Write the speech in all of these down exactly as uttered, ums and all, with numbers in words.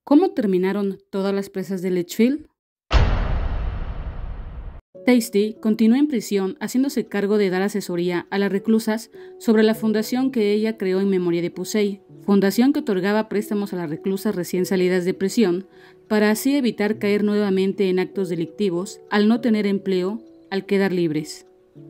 ¿Cómo terminaron todas las presas de Litchfield? Tasty continúa en prisión haciéndose cargo de dar asesoría a las reclusas sobre la fundación que ella creó en memoria de Pusey, fundación que otorgaba préstamos a las reclusas recién salidas de prisión para así evitar caer nuevamente en actos delictivos al no tener empleo al quedar libres.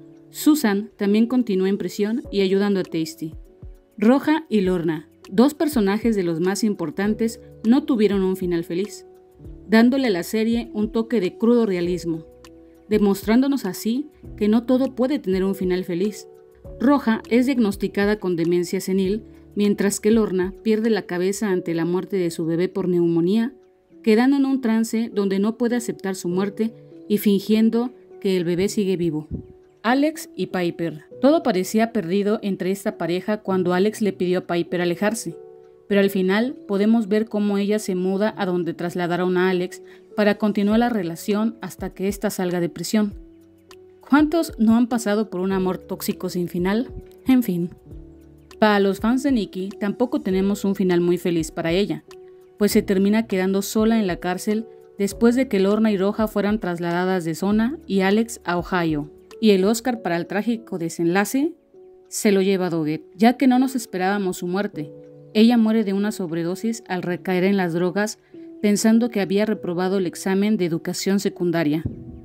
Susan también continúa en prisión y ayudando a Tasty. Roja y Lorna, dos personajes de los más importantes, no tuvieron un final feliz, dándole a la serie un toque de crudo realismo, demostrándonos así que no todo puede tener un final feliz. Roja es diagnosticada con demencia senil, mientras que Lorna pierde la cabeza ante la muerte de su bebé por neumonía, quedando en un trance donde no puede aceptar su muerte y fingiendo que el bebé sigue vivo. Alex y Piper. Todo parecía perdido entre esta pareja cuando Alex le pidió a Piper alejarse, pero al final podemos ver cómo ella se muda a donde trasladaron a Alex para continuar la relación hasta que ésta salga de prisión. ¿Cuántos no han pasado por un amor tóxico sin final? En fin. Para los fans de Nikki tampoco tenemos un final muy feliz para ella, pues se termina quedando sola en la cárcel después de que Lorna y Roja fueran trasladadas de zona y Alex a Ohio. Y el Oscar para el trágico desenlace se lo lleva Doggett, ya que no nos esperábamos su muerte. Ella muere de una sobredosis al recaer en las drogas pensando que había reprobado el examen de educación secundaria.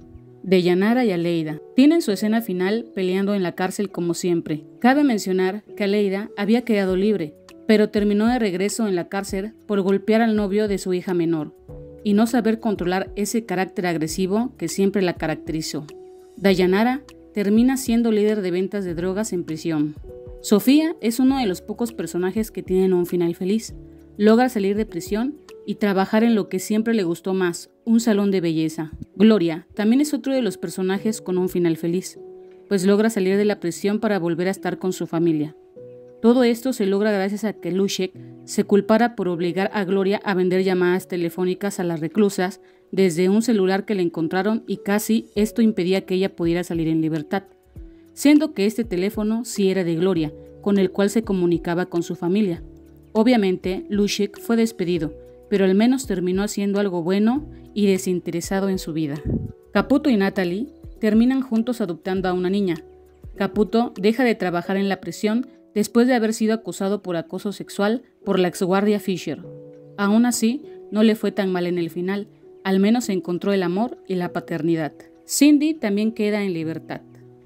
Deyanara y Aleida tienen su escena final peleando en la cárcel como siempre. Cabe mencionar que Aleida había quedado libre, pero terminó de regreso en la cárcel por golpear al novio de su hija menor y no saber controlar ese carácter agresivo que siempre la caracterizó. Dayanara termina siendo líder de ventas de drogas en prisión. Sofía es uno de los pocos personajes que tienen un final feliz. Logra salir de prisión y trabajar en lo que siempre le gustó más, un salón de belleza. Gloria también es otro de los personajes con un final feliz, pues logra salir de la prisión para volver a estar con su familia. Todo esto se logra gracias a que Luciec se culpara por obligar a Gloria a vender llamadas telefónicas a las reclusas desde un celular que le encontraron y casi esto impedía que ella pudiera salir en libertad, siendo que este teléfono sí era de Gloria, con el cual se comunicaba con su familia. Obviamente, Luciec fue despedido, pero al menos terminó haciendo algo bueno y desinteresado en su vida. Caputo y Natalie terminan juntos adoptando a una niña. Caputo deja de trabajar en la prisión después de haber sido acusado por acoso sexual por la exguardia Fisher. Aún así, no le fue tan mal en el final, al menos encontró el amor y la paternidad. Cindy también queda en libertad.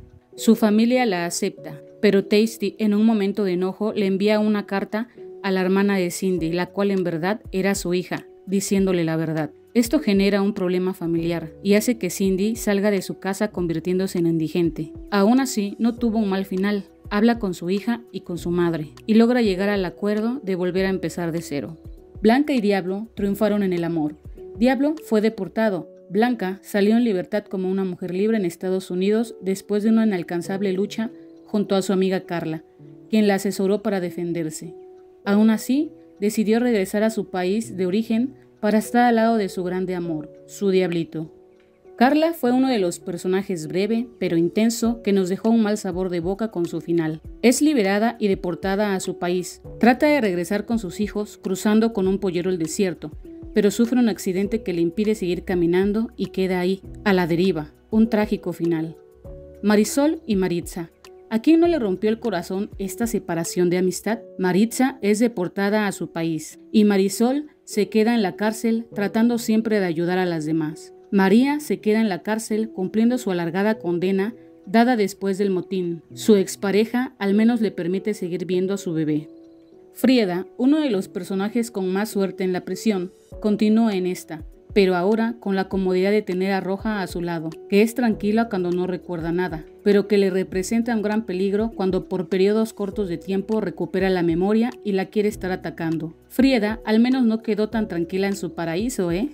Su familia la acepta, pero Tasty en un momento de enojo le envía una carta a la hermana de Cindy, la cual en verdad era su hija, diciéndole la verdad. Esto genera un problema familiar y hace que Cindy salga de su casa convirtiéndose en indigente. Aún así, no tuvo un mal final. Habla con su hija y con su madre y logra llegar al acuerdo de volver a empezar de cero. Blanca y Diablo triunfaron en el amor. Diablo fue deportado. Blanca salió en libertad como una mujer libre en Estados Unidos después de una inalcanzable lucha junto a su amiga Carla, quien la asesoró para defenderse. Aún así, decidió regresar a su país de origen para estar al lado de su grande amor, su Diablito. Carla fue uno de los personajes breve, pero intenso, que nos dejó un mal sabor de boca con su final. Es liberada y deportada a su país. Trata de regresar con sus hijos, cruzando con un pollero el desierto, pero sufre un accidente que le impide seguir caminando y queda ahí, a la deriva. Un trágico final. Marisol y Maritza. ¿A quién no le rompió el corazón esta separación de amistad? Maritza es deportada a su país y Marisol se queda en la cárcel tratando siempre de ayudar a las demás. María se queda en la cárcel cumpliendo su alargada condena dada después del motín. Su expareja al menos le permite seguir viendo a su bebé. Frieda, uno de los personajes con más suerte en la prisión, continúa en esta, pero ahora con la comodidad de tener a Roja a su lado, que es tranquila cuando no recuerda nada, pero que le representa un gran peligro cuando por periodos cortos de tiempo recupera la memoria y la quiere estar atacando. Frieda al menos no quedó tan tranquila en su paraíso, ¿eh?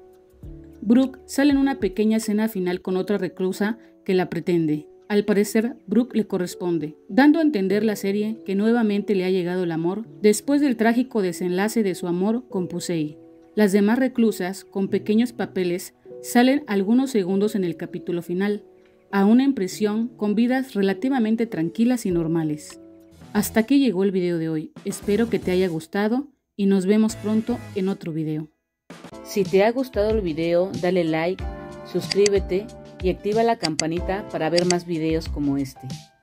Brooke sale en una pequeña escena final con otra reclusa que la pretende. Al parecer, Brooke le corresponde, dando a entender la serie que nuevamente le ha llegado el amor después del trágico desenlace de su amor con Pusey. Las demás reclusas, con pequeños papeles, salen algunos segundos en el capítulo final, aún en prisión, con vidas relativamente tranquilas y normales. Hasta aquí llegó el video de hoy. Espero que te haya gustado y nos vemos pronto en otro video. Si te ha gustado el video, dale like, suscríbete y activa la campanita para ver más videos como este.